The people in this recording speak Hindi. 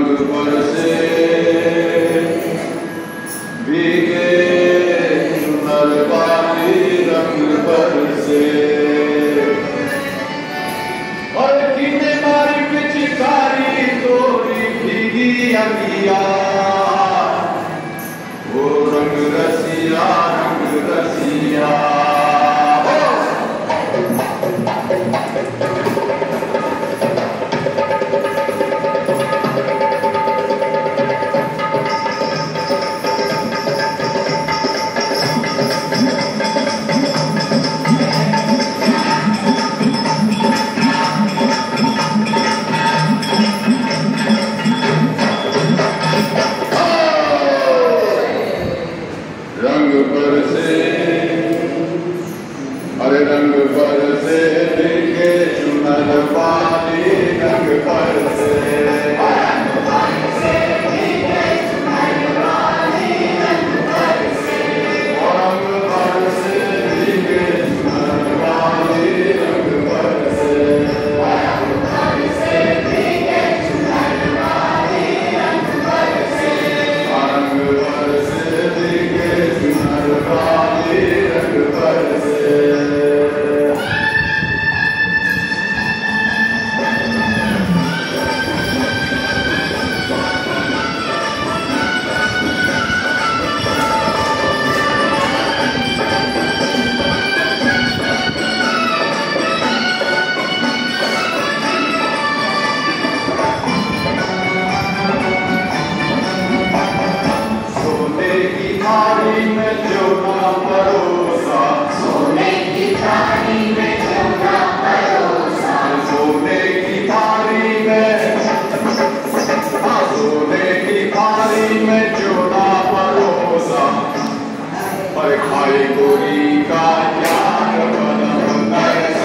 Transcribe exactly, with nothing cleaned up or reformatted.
रंग बरसे भीगे चुनर वाली रंग बरसे और कीने मारी पिचकारी तोरी भीगी अगिया वो रंग रसिया रंग रसिया रंग बरसे हरे रंग बरसे भीगे चुनर वाली रंग बरसे रंग बरसे भीगे चुनर वाली रंग बरसे रंग बरसे भीगे चुनर वाली रंग बरसे रंग बरसे भीगे चुनर वाली रंग बरसे रंग बरसे भीगे चुनर वाली रंग बरसे सोने की थाली में जो ना परोसा सोने की थाली में जो ना परोसा सोने की थाली में हाँ सोने की थाली में जो ना परोसा पर खाई गोरी का यार बना